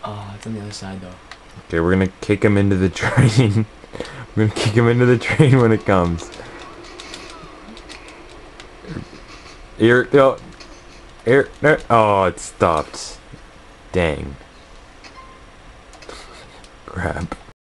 It's on the other side though. Okay, we're gonna kick him into the train. We're gonna kick him into the train when it comes. Here, no. Here, no. Oh, it stopped. Dang. Crap.